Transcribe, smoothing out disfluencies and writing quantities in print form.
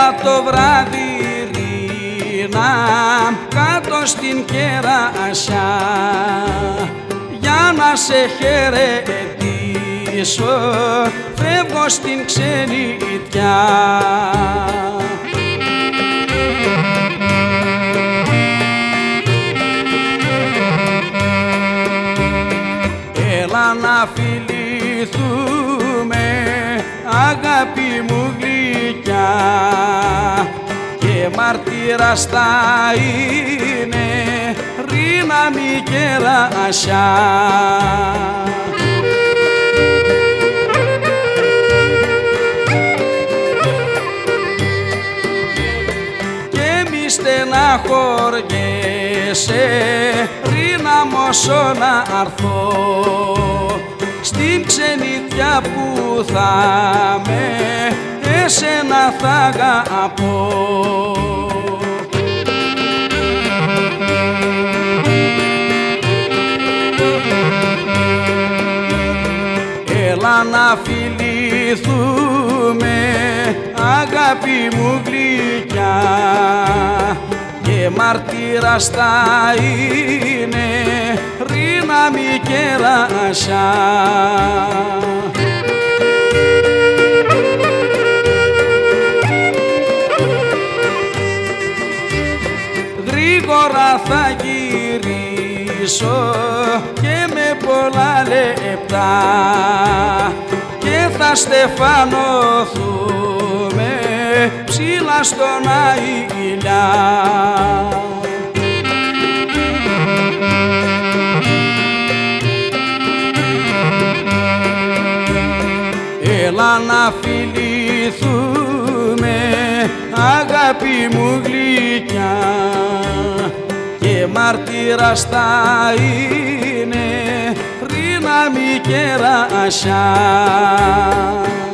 Έλα το βράδυ Ρίνα κάτω στην Κεράσια για να σε χαιρετήσω, φεύγω στην ξενιτιά. Έλα να φιληθούμε αγάπη μου γλυκιά και μαρτύρας θα είναι Ρίνα μη Κεράσια. Και μη στεναχωριέσαι Ρίνα μου όσο να αρθώ στην ξενιτιά που θα με εσένα θα αγαπώ. Έλα να φιληθούμε αγάπη μου γλυκιά και μαρτύρας θα είναι Ρίνα μη Κεράσια. Γρήγορα θα γυρίσω και με πολλά λεπτά και θα στεφανωθούμε ψηλά στον αηλιά. Έλα να φιληθούμε αγάπη μου γλυκιά και μαρτύρας θα είναι Ρίνα μη Κεράσια.